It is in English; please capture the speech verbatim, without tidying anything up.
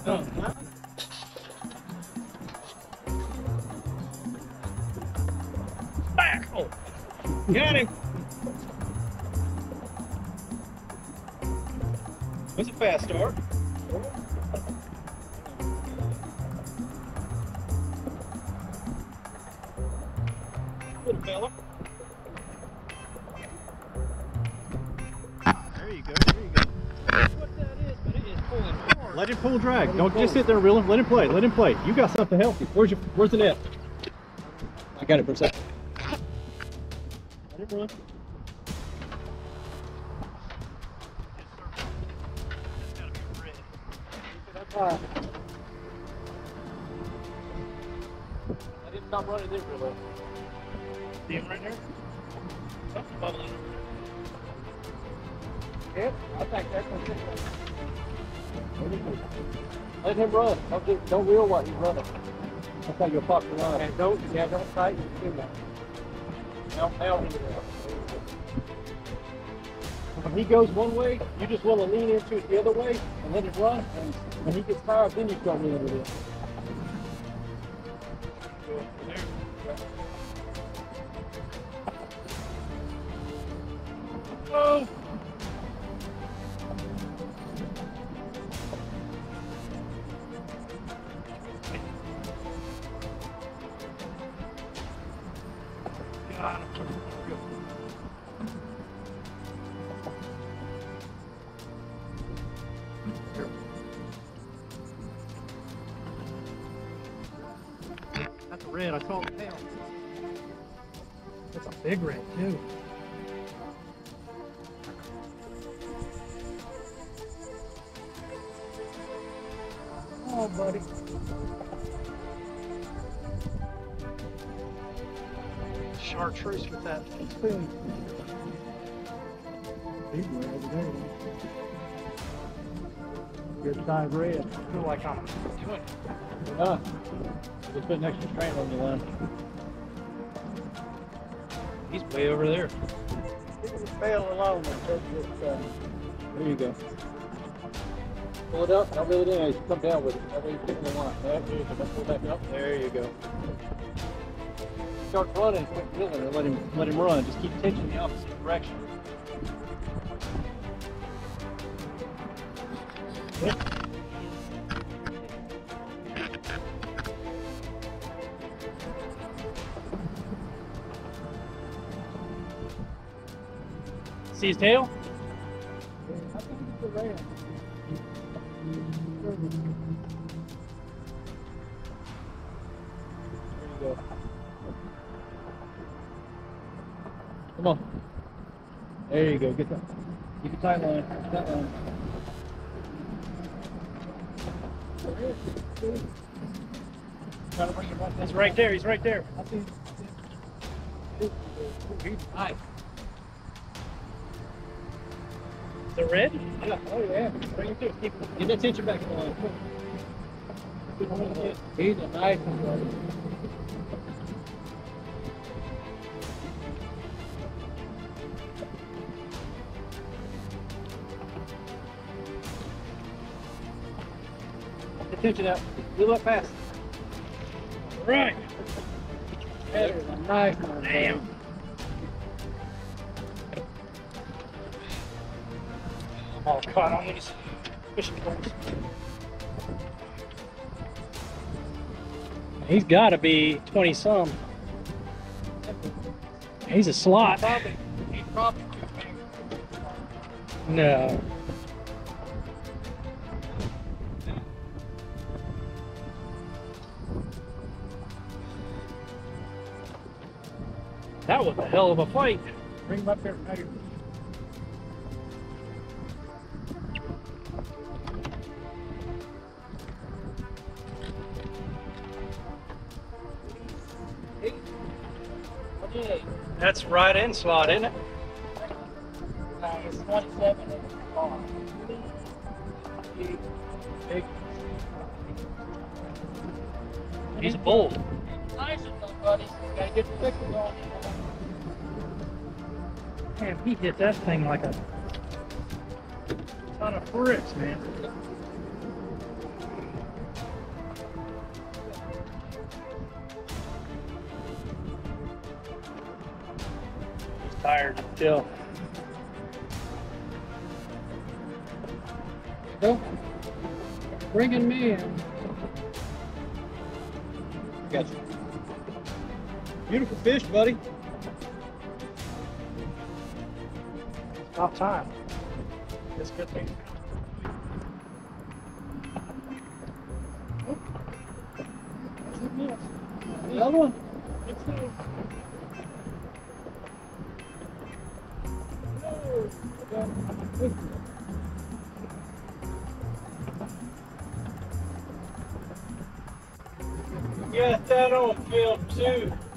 Huh? Back! Oh, got him! That's a fast start. Little fella. There you go, there you go. What that is, but it is pulling hard. Let him pull drag. Let Don't just sit there and reel him. Let him play. Let him play. You got something healthy. Where's your where's the net? I got it for a second. Let him run. Uh, I didn't stop running this real well. See him right there? Something's bubbling. Yep, I think that's gonna fit. Let him run. Don't get, don't reel while he's running. That's how you'll pop the line. And don't, yeah, don't tighten too much. Now, now, when he goes one way, you just want to lean into it the other way and let it run. And when he gets tired, then you start leaning into it. Oh! Got him. That's a red, I saw the tail. That's a big red too. Oh, buddy. Chartreuse with that spoon. Big red over there. Good size red. I feel like I'm doing it. Ah, just put an extra strain on the line. He's way over there. Leave the bail alone. There you go. Pull it up, don't reel it in as you come down with it. That way you're picking the line. There you go. Pull back up. There you go. Start running, quit reeling, and let him let him run. Just keep tension in the opposite direction. Yep. See his tail? I think it's a ram. There you go. Come on. There you go. Get that. Keep a tight line. Keep that line. Try to bring it right. He's right there. He's right there. I see. He's nice. The red? Yeah. Oh yeah. Bring it through. Keep, get that tension back in the line. He's a nice one. Attention out. Move up fast. Right. That is a nice one. Damn. I'm all caught on these fishing poles. He's got to be twenty some. He's a slot. Probably, he's probably too big. No. That was a hell of a fight. Bring him up here. Right here. That's right in slot, isn't it? Uh, it's twenty-seven and long. Big. He's a bull. Nice one, buddy. Gotta get the thickness on. Man, he hit that thing like a ton of bricks, man. tired still. Go. Bringing me in. Got you. Beautiful fish, buddy. It's about time. This could be. Another one. Got that on film too.